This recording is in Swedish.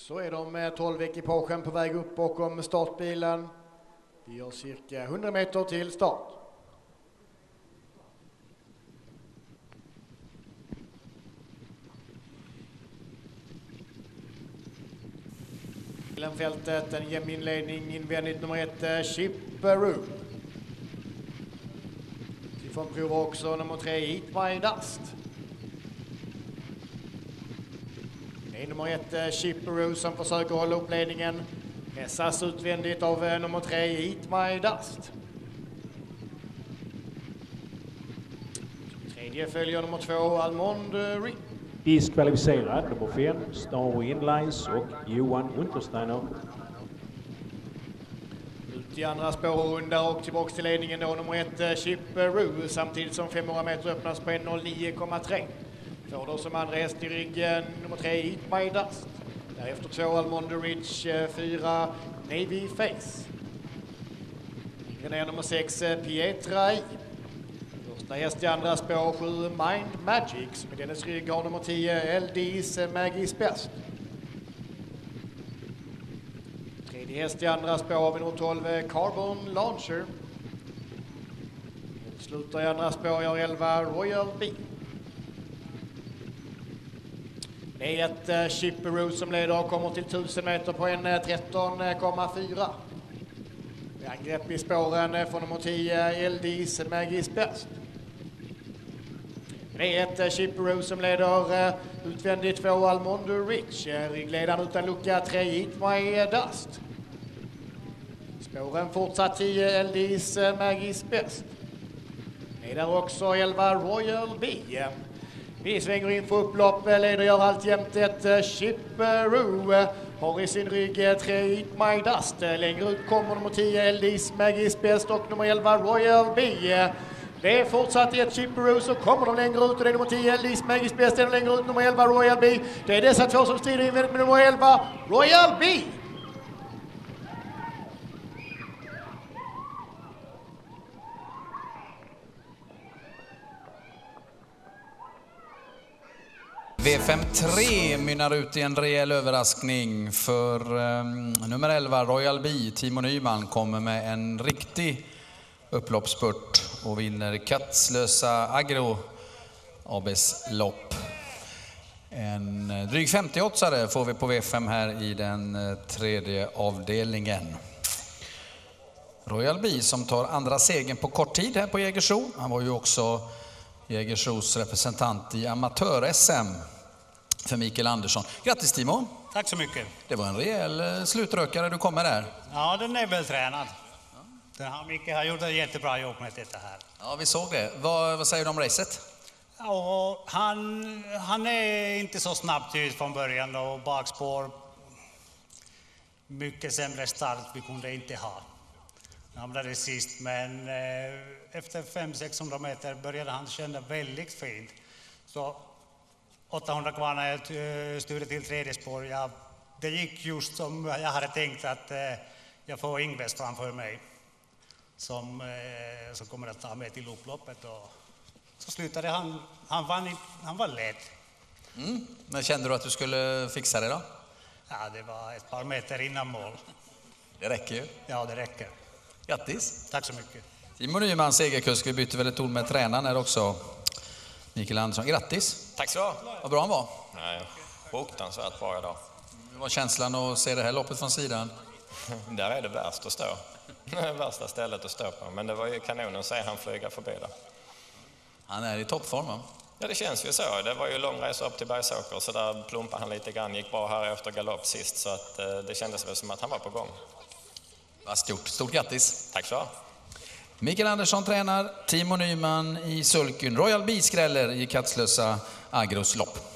Så är de 12 ekipagen på väg upp bakom startbilen. Vi har cirka 100 meter till start. Fältet, en jämn inledning, invändigt nummer 1, Chipperoo. Från provar också nummer 3, Eat My Dust. Det är nummer 1, Chipperoo, som försöker hålla upp ledningen. Pressas utvändigt av nummer 3, Eat My Dust. Tredje följer nummer 2, Almond Ring. Diskvalificerad nummer 5, Star Inlines och Johan Untersteiner. Ut i andra spår och rundar och tillbaka till ledningen då nummer 1, Chipperoo, samtidigt som 500 meter öppnas på 1.09,3. Får då som andra häst i ryggen nummer 3, Eat My Dust. Därefter 2, Almond Ridge, 4, Navy Face. Ligger ner nummer 6, Pietra I. Första häst i andra spår 7, Mind Magic. Med dennes rygg har nummer 10, LD's Maggie's Best. Tredje häst i andra spår har vi nummer 12, Carbon Launcher. Slutar i andra spår gör 11, Royal B. Det är ett Chipperoo som leder och kommer till 1000 meter på 1.13,4. Angrepp i spåren från nummer 10, LD's Maggie's Best. Det är ett Chipperoo som leder utvändigt 2, Almond Rich. Ryggledaren utan lucka 3, Eat My Dust. Spåren fortsatt 10, LD's Maggie's Best. Leder också 11, Royal B. Vi svänger in för upplopp, leder gör alltjämt ett Chipperoo. Har i sin rygg 3, Eat My Dust. Längre ut kommer nummer 10, LD's Maggie's Best och nummer 11, Royal B. Det är fortsatt ett Chipperoo, så kommer de längre ut och det är nummer 10, LD's Maggie's Best. Det är längre ut nummer 11, Royal B. Det är dessa två som strider invändigt med nummer 11, Royal B. V53 mynnar ut i en rejäl överraskning för nummer 11 Royal B. Timo Nyman kommer med en riktig upploppsspurt och vinner Katslösa Agro ABs lopp. En dryg 58 får vi på V5 här i den tredje avdelningen. Royal B som tar andra segern på kort tid här på Jägersro. Han var ju också Jägersros representant i amatör-SM för Mikael Andersson. Grattis Timo! Tack så mycket! Det var en rejäl slutrökare du kommer där. Ja, den är väl tränad. Micke har gjort ett jättebra jobb med detta här. Ja, vi såg det. Vad säger du om racet? Ja, han är inte så snabbt ut från början och bakspår. Mycket sämre start vi kunde inte ha. Han hamnade sist, men efter 500-600 meter började han känna väldigt fint. Så 800 kvar när jag styrde till tredje spår. Ja, det gick just som jag hade tänkt, att jag får Ingves framför mig som kommer att ta mig till upploppet. Och så slutade han var lätt. Men kände du att du skulle fixa det då? Ja, det var ett par meter innan mål. Det räcker ju. Ja, det räcker. Grattis! Tack så mycket. Timo Nyman, segerkusk. Vi bytte väl ett ord med tränaren här också. Mikael Andersson, grattis! Tack så mycket. Vad bra han var. Nej, fruktansvärt bra idag. Hur var känslan att se det här loppet från sidan? Där är det värst att stå. Värsta stället att stå på. Men det var ju kanon att se han flyga förbi där. Han är i toppform, va? Ja, det känns ju så. Det var ju lång resa upp till Bergsåker, så där plumpade han lite grann. Gick bra här efter galopp sist, så att det kändes väl som att han var på gång. Vad stort grattis! Tack så. Mikael Andersson tränar, Timo Nyman i sulken. Royal B skräller i Katslösa Agros lopp.